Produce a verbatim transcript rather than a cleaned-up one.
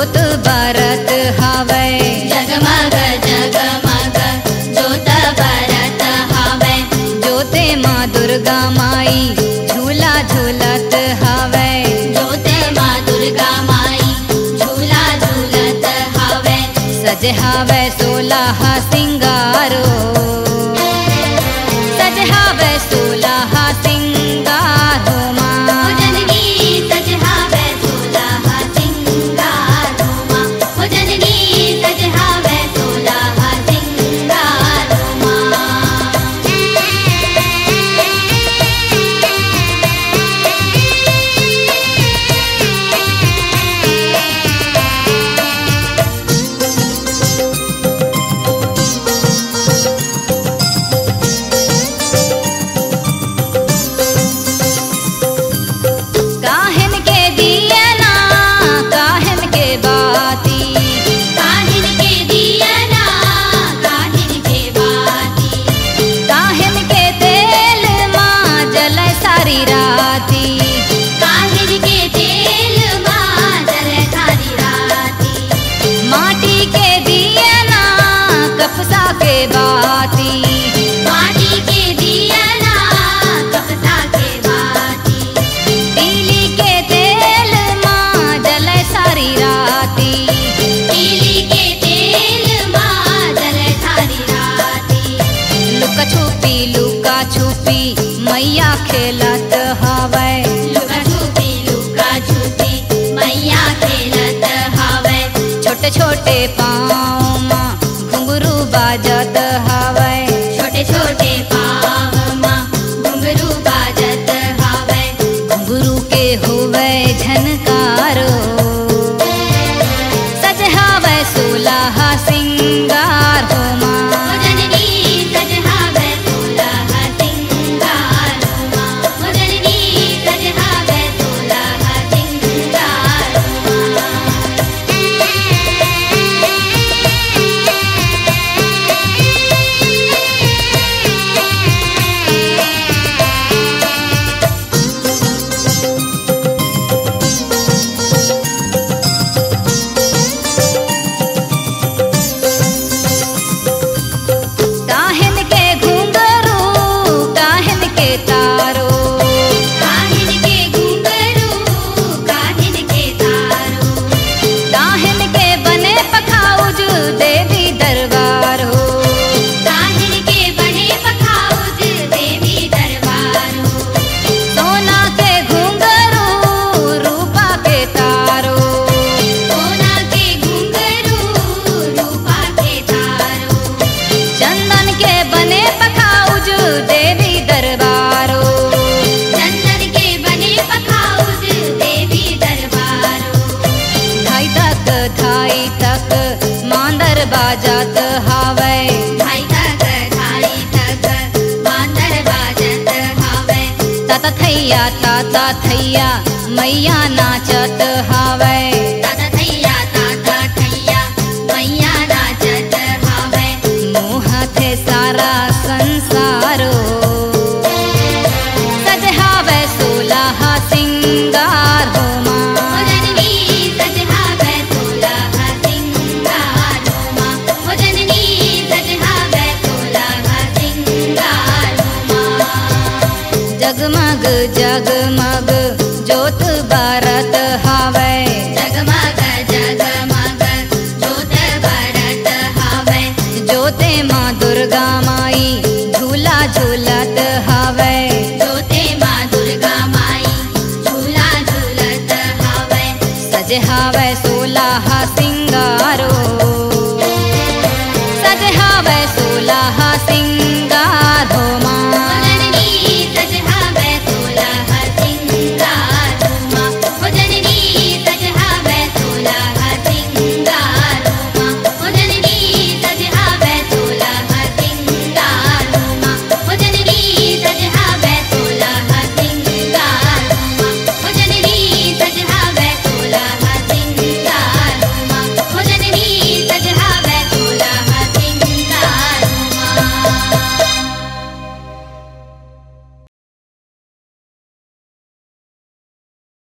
जोत बरत हवे। जगमग जगमग जोत बरत हवे। जोते माँ दुर्गा माई झूला झूलत हवे। जोते माँ दुर्गा माई झूला झूलत हवे। सजे हवे सोलह सिंगारो, सजे हवे सोलह सिंगारो माँ। जननी सजे हवे सोलह सिंगारो माँ। ओ जननी सजे हवे सोलह सिंगारो माँ। काहिन के दिया ना काहिन के बाती। काहिन के दिया ना काहिन के बाती। काहिन के तेल माँ जले सारी राती। काहिन के तेल माँ जले सारी राती। माटी के दिया ना कपसा के बाती। माटी के दिया ना कपसा के बाती। तीली के तेल माँ जले सारी राती। तीली के तेल माँ जले सारी राती। लुका छुपी लुका छुपी मैया खेलत हवे। लुका छुपी लुका छुपी मैया खेलत हवे। छोटे छोटे पाँव माँ घुंघरू बाजत हवे। छोटे छोटे पाँव माँ घुंघरू बाजत हवे। घुंघरू के हुवे झनकारो, सज हवे सोलह सिंगार हो माँ। ओ जननी सज हवे सोलह सिंगारो माँ। ओ जननी सज हवे सोलह सिंगारो माँ। काहिन के घुंघरू काहिन के तारो। काहिन के घुंघरू काहिन के तारो। काहिन के बने पखाउज देवी दरबार हो। काहिन के बने पखाउज देवी दरबार हो। सोना के घुंघरू रूपा के तारो। सोना के घुंघरू रूपा के तारो। चंदन के बने पखाउज देवी दरबारो। चंदन के बने पखाउज देवी दरबारो। धाई तक धाई तक मांदर बाजत हवे। धाई तक धाई तक मांदर बाजत हवे। ताता थैया ताता थैया मैया नाचत हवे। ताता थैया ताता थैया मैया नाचत हवे। मुँह थे सारा संसारो, सज हवे सोलह सिंगार हो माँ। ओ जननी सज हवे सोलह सिंगारो माँ। ओ जननी सज हवे सोलह सिंगारो माँ। जगमग जगमग जोत बा